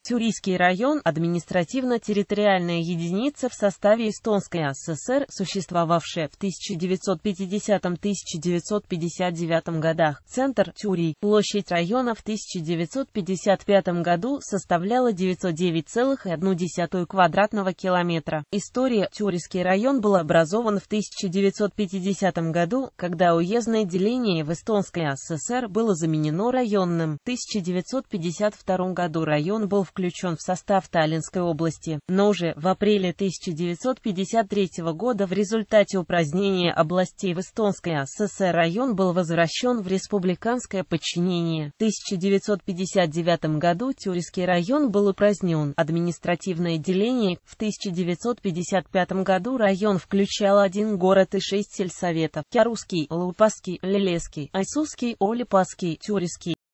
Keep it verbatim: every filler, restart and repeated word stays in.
Тюрийский район – административно-территориальная единица в составе Эстонской ССР, существовавшая в тысяча девятьсот пятидесятом — тысяча девятьсот пятьдесят девятом годах. Центр – Тюрий. Площадь района в тысяча девятьсот пятьдесят пятом году составляла девятьсот девять целых одна десятая квадратного километра. История. Тюрийский район был образован в тысяча девятьсот пятидесятом году, когда уездное деление в Эстонской ССР было заменено районным. В тысяча девятьсот пятьдесят втором году район был включен в состав Таллинской области, но уже в апреле тысяча девятьсот пятьдесят третьего года в результате упразднения областей в Эстонской ССР район был возвращен в республиканское подчинение. В тысяча девятьсот пятьдесят девятом году Тюрийский район был упразднен. Административное деление. В тысяча девятьсот пятьдесят пятом году район включал один город и шесть сельсоветов: Кярусский, Лаупасский, Лелеский, Айсуский, Олипасский, Тюрийский.